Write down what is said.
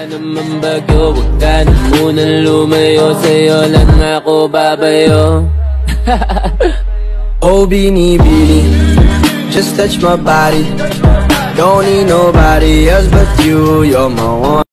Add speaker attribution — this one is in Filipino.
Speaker 1: naman bagyo, wag ka na munang lumayo, sa'yo lang ako babayo.
Speaker 2: Oh, beanie, just touch my body. Don't need nobody else but you, you're my one.